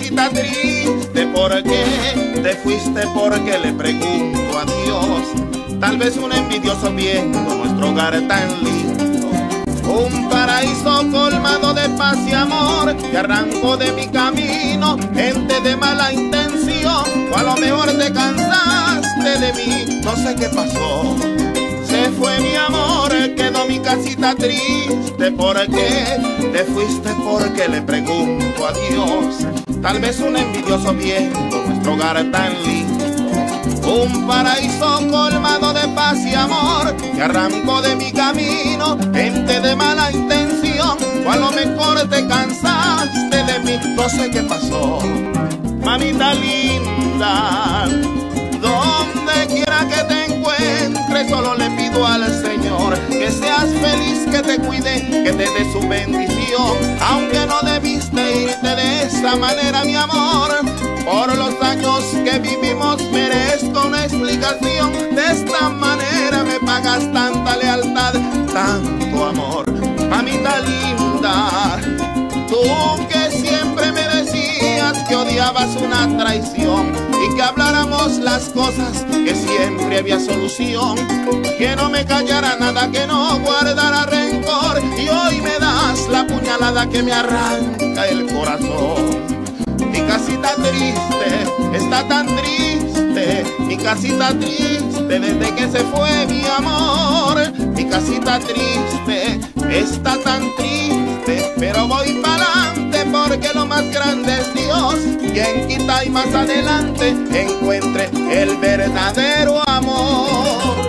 casita triste, ¿por qué te fuiste? Porque le pregunto a Dios. Tal vez un envidioso viendo nuestro hogar tan lindo, un paraíso colmado de paz y amor, que arrancó de mi camino gente de mala intención. O a lo mejor te cansaste de mí, no sé qué pasó. Se fue mi amor, quedó mi casita triste. ¿Por qué te fuiste? Porque le pregunto a Dios. Tal vez un envidioso viendo nuestro hogar tan lindo, un paraíso colmado de paz y amor, que arrancó de mi camino gente de mala intención. O a lo mejor te cansaste de mí, no sé qué pasó. Mamita linda, donde quiera que te encuentres, solo le pido al Señor que seas feliz, que te cuide, que te dé su bendición. Aunque no debiste irte de esa manera, mi amor, por los años que vivimos merezco una explicación. De esta manera me pagas tanta lealtad, tanto amor. Mamita linda, tú que siempre me decías que odiabas una traición y que habláramos las cosas, que siempre había solución, que no me callara nada, que no guardara rencor, y hoy me das la puñalada que me arranca el corazón. Mi casita triste está tan triste, mi casita triste desde que se fue mi amor. Mi casita triste está tan triste, pero voy para adelante porque lo más grande es Dios. Quien quita y más adelante encuentre el verdadero amor.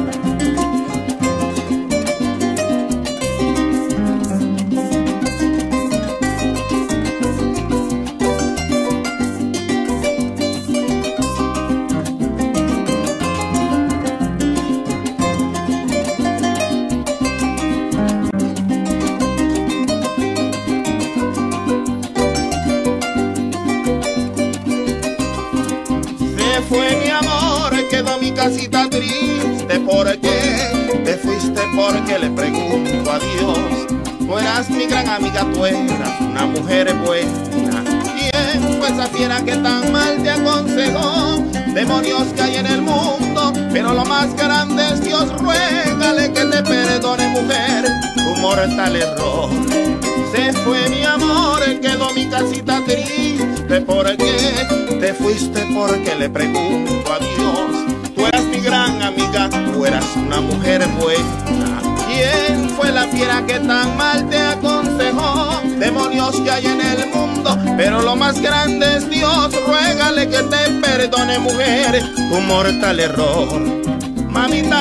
Fue mi amor, quedó mi casita triste. ¿Por qué te fuiste? Porque le pregunto a Dios. Tú eras mi gran amiga, tú eras una mujer buena. ¿Quién fue esa fiera que tan mal te aconsejó? Demonios que hay en el mundo, pero lo más grande es Dios. Ruégale que te perdone, mujer, tu mortal error. Se fue mi amor, quedó mi casita triste. ¿Por qué te fuiste? Porque le pregunto a Dios. Tú eras mi gran amiga, tú eras una mujer buena. ¿Quién fue la fiera que tan mal te aconsejó? Demonios que hay en el mundo, pero lo más grande es Dios. Ruégale que te perdone, mujer, tu mortal error. Mamita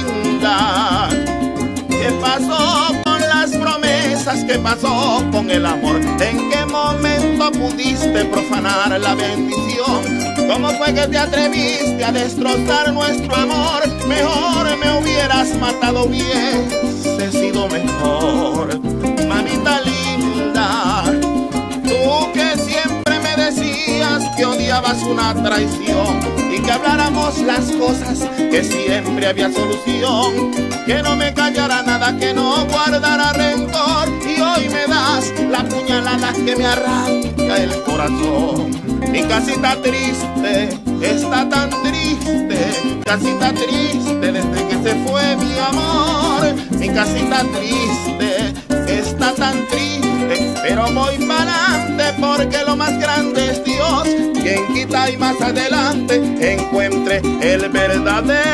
linda, ¿qué pasó con las promesas? ¿Qué pasó con el amor? ¿En qué momento pudiste profanar la bendición? ¿Cómo fue que te atreviste a destrozar nuestro amor? Mejor me hubieras matado, hubiese sido mejor. Mamita linda, tú que siempre me decías que odiabas una traición y que habláramos las cosas, que siempre había solución, que no me callara nada, que no guardara rencor, y hoy me das la puñalada que me arranca el corazón. Mi casita triste está tan triste, casita triste desde que se fue mi amor. Mi casita triste está tan triste, pero voy para adelante porque lo más grande es Dios. Quien quita y más adelante encuentre el verdadero